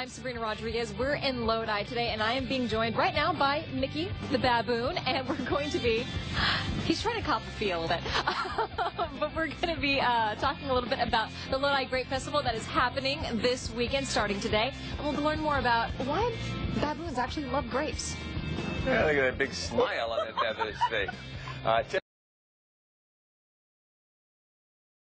I'm Sabrina Rodriguez. We're in Lodi today, and I am being joined right now by Mickey the Baboon, and we're going to be, he's trying to cop a feel a little bit, but we're going to be talking a little bit about the Lodi Grape Festival that is happening this weekend, starting today, and we'll learn more about why baboons actually love grapes. Yeah, look at that big smile on that baboon's face.